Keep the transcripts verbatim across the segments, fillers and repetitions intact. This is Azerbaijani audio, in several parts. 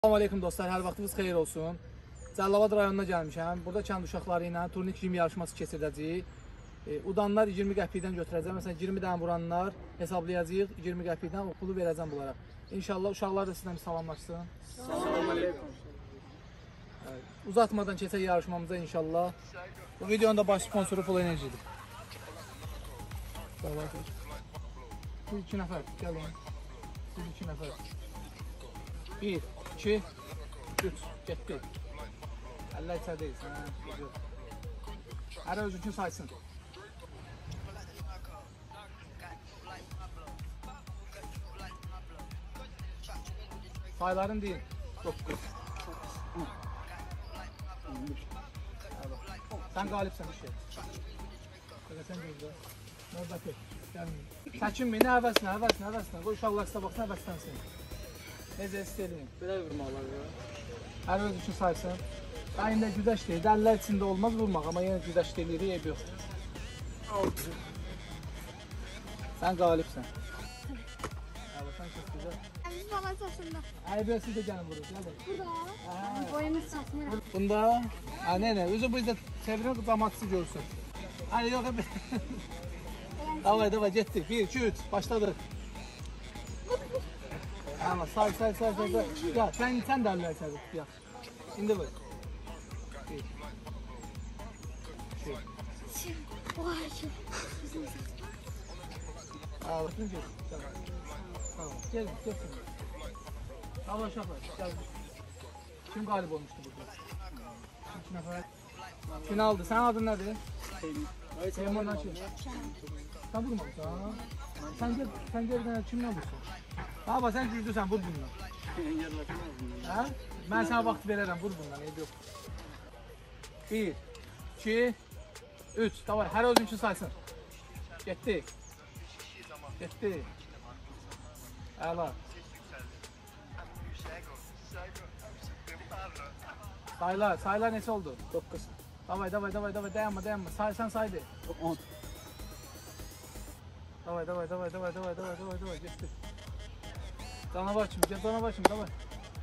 Salam aleyküm dostlar, hər vaxtınız xeyir olsun. Cəlilabad rayonuna gəlmişəm. Burada kənd uşaqları ilə turnik jim yarışması keçirdəcəyik. E, udanlar iyirmi qəpikdən götürəcəm. Məsələn, iyirmi dənə vuranlar hesablayacağıq. iyirmi qəpikdən o pulu verəcəm bunlara. İnşallah uşaqlar da sizdən bir salamlaşsın. Salam aleyküm. Evet, uzatmadan keçək yarışmamıza inşallah. Bu videonun da baş sponsoru Full Enerjidir. Bu iki nəfər, gəlin. Bu iki nəfər. Bir, iki, üç, getdi. Əllər içərdəyiz. Hərə öz üçün saysın. Sayların deyin. Dokuz. Sən qalibsən bir şey. Sən gözlə. Növbəti. Çəkinmi, nə həvəsinə, həvəsinə, həvəsinə. Qoy uşaqlar sizə baxsın, həvəslənsin. Necə istəyin? Belə vurmalar ya. Hər öz üçün saysın. Ben indi güzəşt deyil. Dəlilər içində olmaz vurmaq, amma yenə güzəşt deyilir, eyb yox. Sən qalibsən. Sən çox güzel. Biz bala çoxsunda. Əybəyə siz də gəlin vurur, gəlin. Burada. Boyumuz çatmır. Bunda, hə, nə, nə, özü bu izdə çevirin qızamatçısı görsün. Hə, yox, hə, davay, davay, getdik. Bir, iki, üç, başladıq. Ama say, say, say, say, say. Ya, sen, sen dəlilər çədir, ya. İndi vur. Bir. İki. Vay ki. Aa, bakın ki. Tamam. Gelin, gelin. Tamam, uşaqlar, gel. Kim qalib olmuştu burada? İki nəfər. Finaldır. Sənin adın nədir? Teymur Naşir. Sən vurmamışsan. Sən gel, sən gel, kimlə vursun? Baba, sən güclüsən, vur bundan. Hə? Mən sənə vaxt verərəm, vur bundan, eyb yox. Bir, iki, üç. Davay, hər özün üçün saysın. Getdi. Getdi. Əla. Saylar, saylar neçə oldu? Dokuz. Davay, davay, davay, davay, dayanma, dayanma. Say, sən saydı. On. Davay, davay, davay, davay, davay, davay, davay, davay, getdi. Canavar kimi, gel canavar kimi, davay.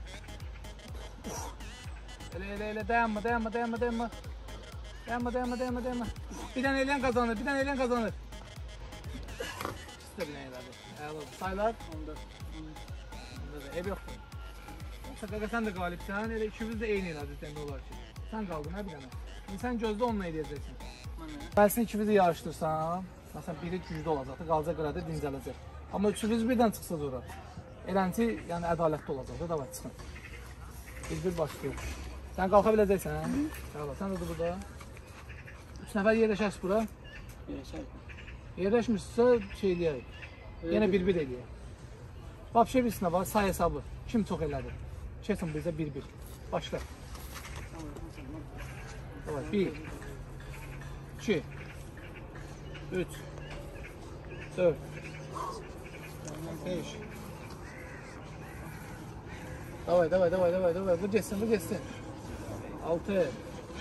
Elə, elə, elə, dayanma, dayanma, dayanma, dayanma. Dayanma, dayanma, dayanma, dayanma. Bir dənə eləyən qazanır, bir dənə eləyən qazanır. İkisi də bir dənə elədi. Əla, saylar. on dörd. Ev yoxdur. Qaqa sən də qalibsən, elə ikimiz də eyni elədik demək olar ki. Sən qaldın, hə bir dənə. İndi sən gözdə onunla eləyəcəksin. Bəlsin ikimizi yarışdırsan, məsələn biri güclü olacaqdır, qalacaq qırada dincələcək. Amma üçünüz birdən çıxsınız ora. Elənti, yəni ədalətli olacaqdır, davay çıxın. Biz bir başlayıq. Sən qalxa biləcəksən, hə? Əla, sən də burada. Üç nəfər yerləşərsiniz bura. Yerləşmişsə şey eləyək. Yenə bir-bir eləyək. Vapşə birisində var, say hesabı. Kim çox elədi? Keçin bizə bir-bir. Başla. Bir, iki, üç, dörd, beş. Davay, davay, davay, davay, davay. Bu geçsin, bu geçsin. Altı.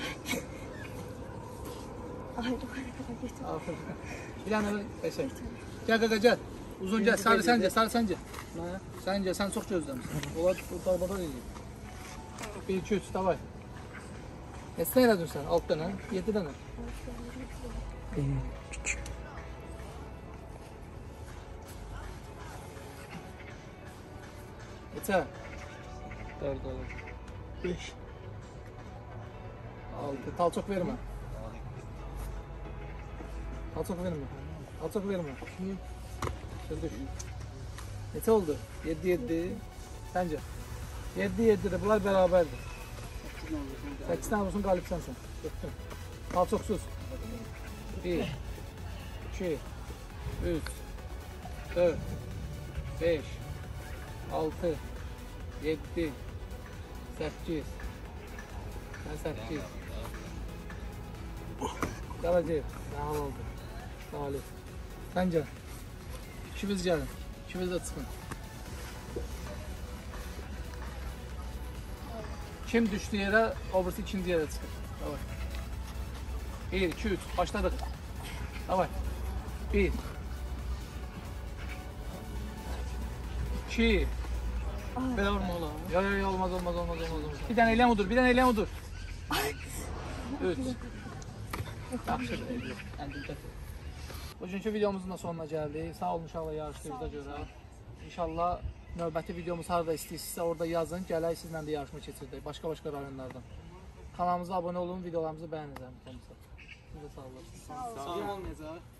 Altı. Bir tane geçelim. Gel, gel, gel. Uzun gel, sarı sence, sarı sence. Sence, sen çok gözlemişsin. Olar, bu darbadan iyi. Bir, iki, üç, davay. Nesne eledin sen? Alt tane, yedi tane. Üç. Yeter. Dört olur. Beş. Altı. Tal çok verme. Tal çok verme. Tal çok verme. Şöyle. Yeter oldu. Yedi yedi. Sence? Yedi yedi de bunlar beraberdir. Sekiz tane olsun qalib sənsən. Getdim. Al çoxsuz. Bir, iki, üç, dörd, beş, altı, yedi, səkkiz. Sən səkkiz. Qalacaq. Nə hal oldu? Qalib. Səncə? İkimiz gəlin. İkimiz də çıxın. Kim düştü yere, öbürsü ikinci yere çıkır. Davay. Bir, iki, üç. Başladık. Davay. Bir. iki. Belə vurma ola. Yo yo yo olmaz olmaz olmaz olmaz. olmaz. Bir dənə eləyəm udur, bir dənə eləyəm udur. üç. Yaxşıdır. eləyək. Bugünkü videomuzun da sonuna gəldik. Sağ olun uşaqlar yarışdığınıza görə. İnşallah növbəti videomuz harada istəyirsinizsə orada yazın. Gələk sizlə də yarışma keçirdək. Başqa-başqa rayonlardan. Kanalımıza abunə olun, videolarımızı bəyənin. Sizə sağ olun. Sağ olmayacaq.